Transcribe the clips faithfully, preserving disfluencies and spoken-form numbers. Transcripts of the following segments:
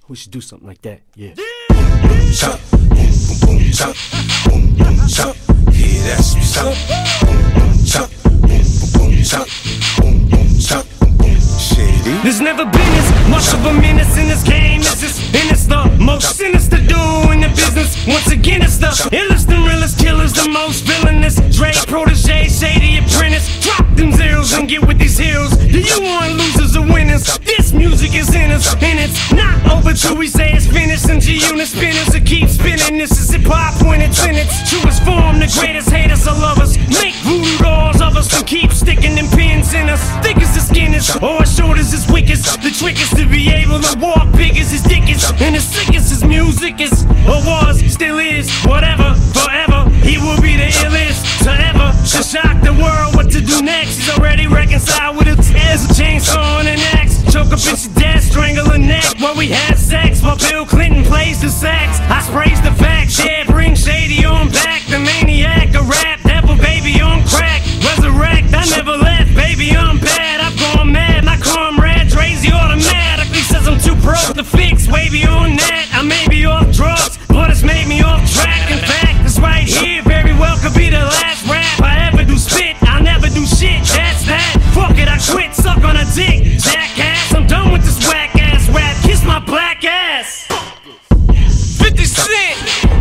We should do something like that, yeah. Chop, boom, boom, boom, chop, boom, boom, chop. Yeah, that's what's up. Boom, boom, chop, boom, boom, boom, chop, boom, boom, chop, boom, boom. Shady. There's never been as much of a menace in this game as this, and it's the most sinister dude in the business. Once again, it's the illest and realest killers, the most villainous. Dre, protege, shady apprentice. Drop them zeros and get with these heroes. Do you want losers or winners? This music is in us, and it's not over till we say it's finished. And G-Unit spinners will keep spinning. This is hip-hop when it's in its truest form. The greatest haters will love us. Make voodoo dolls of us and keep sticking them pins in us. Thick as the skin is, or as short as his weakest. The trick is to be able to walk big as his dick is. And as sick as his music is, or was, still is, whatever, forever. He will be the illest to ever to shock the world what to do next. He's already reconciled with his tears, a chainsaw and an axe. Choke a bitch to death, strangle her neck while we had sex. While Bill Clinton plays the sax, I sprays the facts. Yeah, bring Shady on back, the maniac, a rap devil, baby on crack. Resurrect, I never left, baby I'm bad. I've gone mad, my comrade Dre's the automatically says I'm too broke to fix. Wavy on that, I may be off drugs, but it's made me off track. In fact, this right here very well could be the last rap I ever do spit. I'll never do shit, that's that. Fuck it, I quit, suck on a dick, jackass. I'm done with this whack ass rap, kiss my black ass. fifty cent.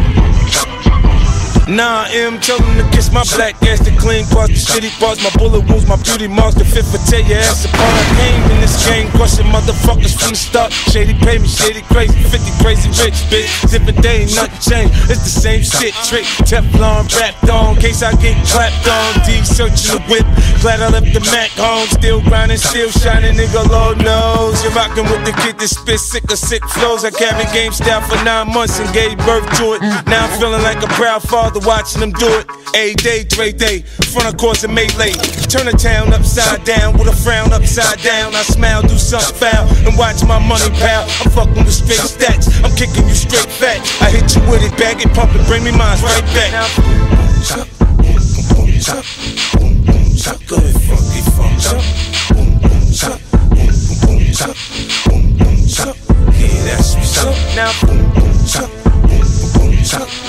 Nah, M, tell him to kiss my black ass, the clean parts, the shitty parts, my bullet wounds, my beauty marks, the fit for tear your ass apart. I came in this game, crushing motherfuckers from the start. Shady pay me, shady crazy, fifty crazy rich, bitch. Different day, nothing changed, it's the same shit, trick. Teflon wrapped on, case I get clapped on. D searching the whip, glad I left the Mac home. Still grinding, still shining, nigga, Lord knows. You're rocking with the kid that spit sick of sick flows. I carried game style for nine months and gave birth to it. Now I'm feeling like a proud father, watching them do it. A day, Dre day, front of course and Melee. Turn the town upside down with a frown upside down. I smile, do something foul, and watch my money pal. I'm fucking with straight stats, I'm kicking you straight fat. I hit you with it, bag it, pump it, bring me mine right back. Now, boom, boom, chop, boom, boom, boom, chop, boom, boom, chop, go ahead, funky funk, chop, boom, boom, chop, boom, boom, boom, chop, boom, boom, chop. Yeah, that's what's up. Now, boom, boom, chop, boom, boom, boom, chop.